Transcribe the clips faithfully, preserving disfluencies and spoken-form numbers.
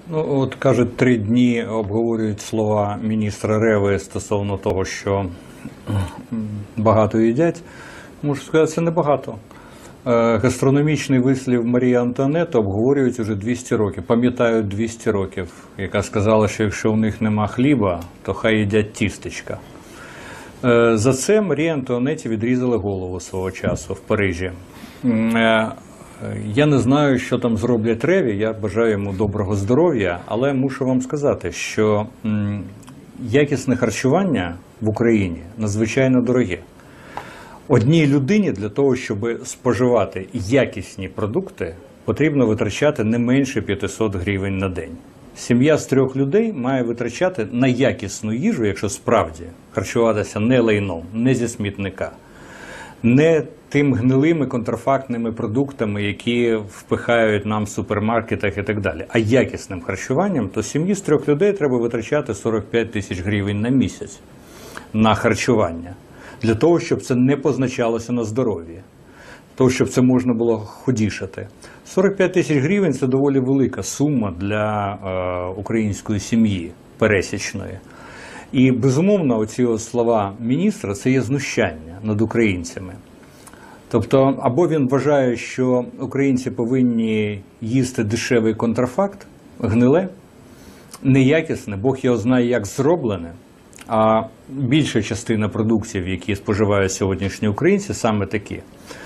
Ну, от кажуть, три дні обговорюють слова міністра Реви стосовно того, що багато їдять. Можу сказати, це небагато. Гастрономічний вислів Марії Антуанетти обговорюють уже двісті років, пам'ятають двісті років, яка сказала, що якщо у них нема хліба, то хай їдять тістечка. За це Марії Антуанетті відрізали голову свого часу в Парижі. Я не знаю, що там зроблять Реві, я бажаю йому доброго здоров'я, але мушу вам сказати, що якісне харчування в Україні надзвичайно дороге. Одній людині для того, щоб споживати якісні продукти, потрібно витрачати не менше п'ятисот гривень на день. Сім'я з трьох людей має витрачати на якісну їжу, якщо справді харчуватися не лайном, не зі смітника, не тим гнилими контрафактними продуктами, які впихають нам в супермаркетах і так далі, а якісним харчуванням, то сім'ї з трьох людей треба витрачати сорок п'ять тисяч гривень на місяць на харчування. Для того, щоб це не позначалося на здоров'ї, для того, щоб це можна було ходішати. сорок п'ять тисяч гривень – це доволі велика сума для е, української сім'ї пересічної. І, безумовно, оці слова міністра – це є знущання над українцями. Тобто, або він вважає, що українці повинні їсти дешевий контрафакт, гниле, неякісне, Бог його знає, як зроблене, а більша частина продуктів, які споживають сьогоднішні українці, саме такі.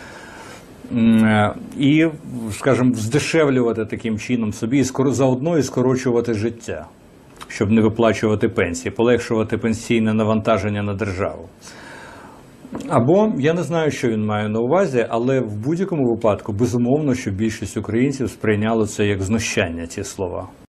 І, скажімо, здешевлювати таким чином собі і заодно і скорочувати життя, щоб не виплачувати пенсії, полегшувати пенсійне навантаження на державу. Або, я не знаю, що він має на увазі, але в будь-якому випадку, безумовно, що більшість українців сприйняли це як знущання, ці слова.